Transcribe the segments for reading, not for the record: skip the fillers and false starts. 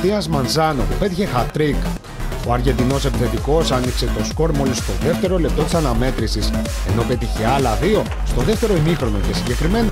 Ματίας Μανζάνο που πέτυχε hat-trick. Ο Αργεντινός επιθετικός άνοιξε το σκορ μόλις στο δεύτερο λεπτό της αναμέτρησης, ενώ πέτυχε άλλα 2 στο δεύτερο ημίχρονο και συγκεκριμένα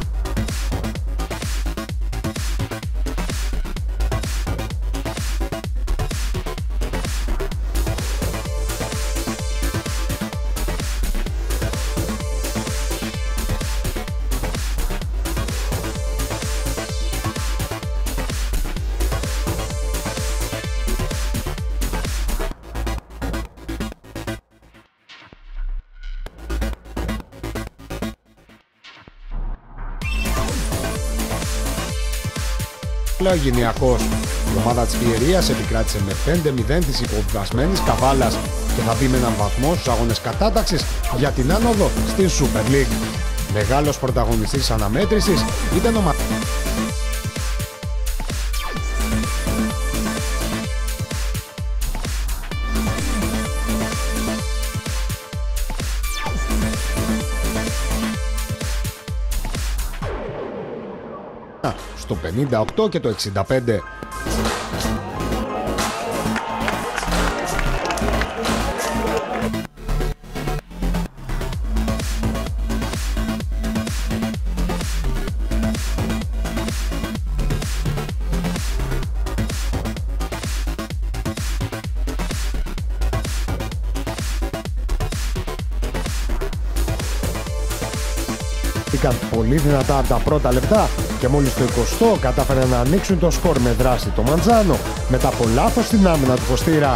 ο Γενιακός. Η ομάδα της Πιερίας επικράτησε με 5-0 της υποβιβασμένης Καβάλας και θα μπει με έναν βαθμό στους αγώνες κατάταξης για την άνοδο στην Super League. Μεγάλος πρωταγωνιστής της αναμέτρησης ήταν ο στο 58 και το 65. Ήταν πολύ δυνατά από τα πρώτα λεπτά και μόλις το 20 κατάφεραν να ανοίξουν το σκορ με δράση το Μαντζάνο μετά από λάθος στην άμυνα του Φωστήρα.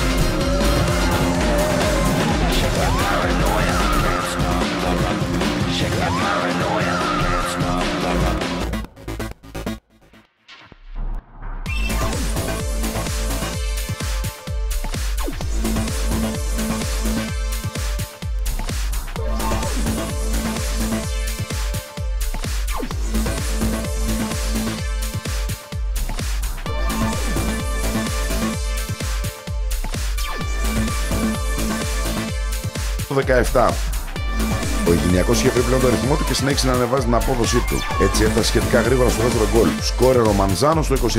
Το 17. Ο Γενιακός είχε βρει πλέον το ρυθμό του και συνέχισε να ανεβάζει την απόδοσή του. Έτσι έφτασε σχετικά γρήγορα στο δεύτερο γκολ. Σκόρερ ο Μανζάνο στο 29.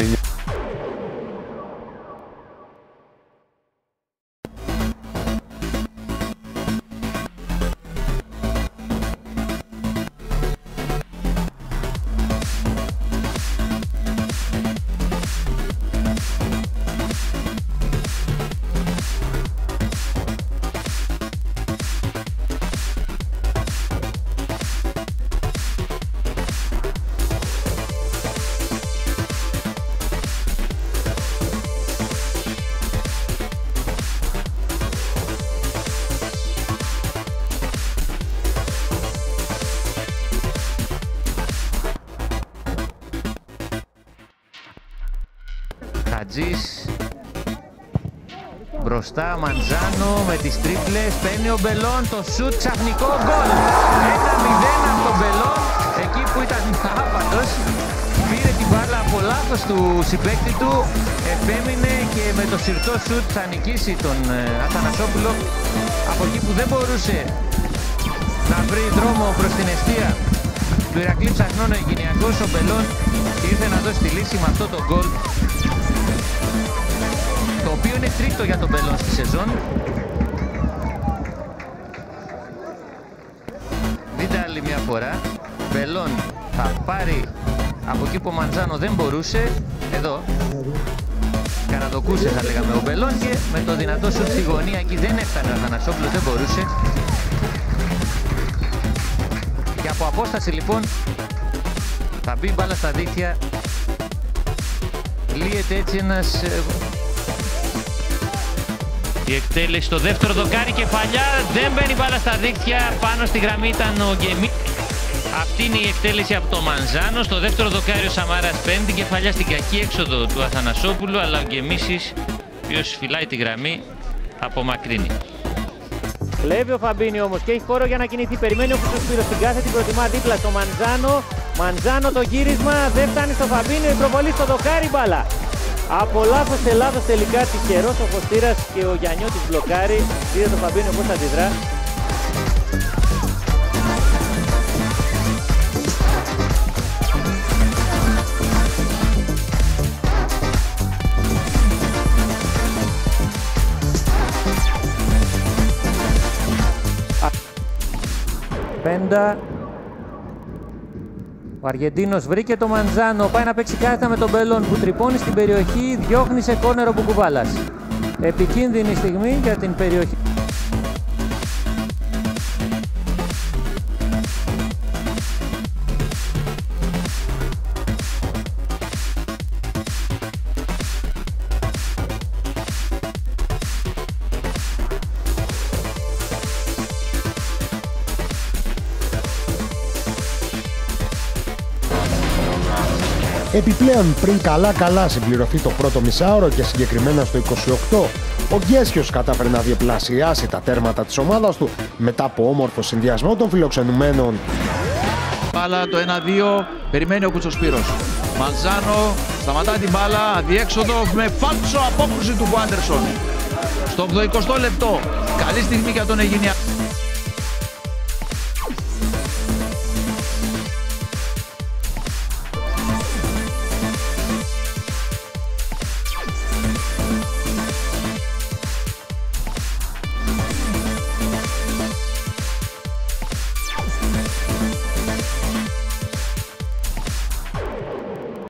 Χατζής μπροστά, Μανζάνο με τις τρίπλες, παίρνει ο Μπελόν, το σουτ, ξαφνικό γκολ. 1-0 από τον Μπελόν, εκεί που ήταν άπατος, πήρε την μπάλα από λάθος του συμπαίκτη του, επέμεινε και με το συρτό σουτ θα νικήσει τον Αθανασόπουλο από εκεί που δεν μπορούσε να βρει δρόμο προς την εστία του Ηρακλή Ψαχνών. Ο Γενιακός, ο Μπελόν ήρθε να δώσει τη λύση με αυτό το γκολ, το οποίο είναι τρίτο για τον Μπελόν στη σεζόν. Δείτε άλλη μια φορά, Μπελόν θα πάρει από εκεί που ο Μαντζάνο δεν μπορούσε, εδώ καναδοκούσε θα λέγαμε ο Μπελόν, και με το δυνατό σουτ στη γωνία εκεί δεν έφτανε ο Αθανασόπουλος, δεν μπορούσε. Και από απόσταση λοιπόν θα μπει μπάλα στα δίχτυα, λύεται έτσι ένας... Η εκτέλεση στο δεύτερο δοκάρι, κεφαλιά, δεν μπαίνει μπάλα στα δίχτυα, πάνω στη γραμμή ήταν ο Γκεμί. Αυτή είναι η εκτέλεση από το Μανζάνο. Στο δεύτερο δοκάρι ο Σαμάρας παίρνει την κεφαλιά στην κακή έξοδο του Αθανασόπουλου, αλλά ο Γκεμίσης, ο οποίος φυλάει τη γραμμή, απομακρύνει. Κλέβει ο Φαμπίνι όμως και έχει χώρο για να κινηθεί. Περιμένει ο Χρυσοσπύρος, την κάθε την προτιμά δίπλα στο Μανζάνο. Μανζάνο το γύρισμα, δεν φτάνει στο Φαμπίνι, η προβολή στο δοκάρι, μπάλα. Από λάθος σε λάθος τελικά, τυχερός ο Φωστήρας και ο Γιαννιώτης μπλοκάρει. Είδε το Φαμπίνι πώς αντιδρά. Μέντα. Ο Αργεντίνος βρήκε το Μαντζάνο, πάει να παίξει κάθετα με τον Μπελόν που τρυπώνει στην περιοχή, διώχνει σε κόρνερ ο Μπουκουβάλας. Επικίνδυνη στιγμή για την περιοχή. Επιπλέον, πριν καλά συμπληρωθεί το πρώτο μισάωρο και συγκεκριμένα στο 28, ο Γκέσιος κατάφερε να διπλασιάσει τα τέρματα της ομάδας του μετά από όμορφο συνδυασμό των φιλοξενουμένων. Μπάλα το 1-2, περιμένει ο Κουτσοσπύρος. Μαντζάνο σταματά την μπάλα, αδιέξοδο με φάλτσο απόκρουση του Άντερσον. Στο 80 λεπτό, καλή στιγμή για τον Αιγινιακό.